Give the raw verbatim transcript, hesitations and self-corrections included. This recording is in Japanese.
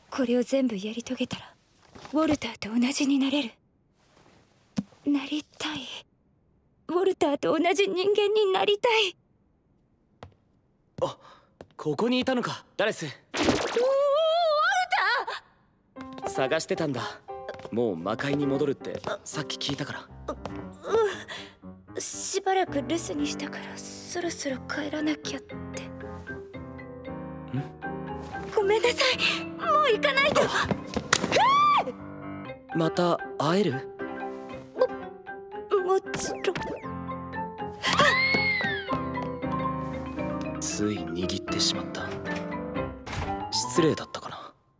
これを全部やり遂げたらウォルターと同じになれる。なりたい。ウォルターと同じ人間になりたい。 あ、ここにいたのか、ダレス。ウォルター！探してたんだ。もう魔界に戻るってさっき聞いたから。 うん、しばらく留守にしたからそろそろ帰らなきゃって。ん？ごめんなさい、もう行かないと。 また会える？ も、もちろん。 つい握ってしまった。失礼だったか。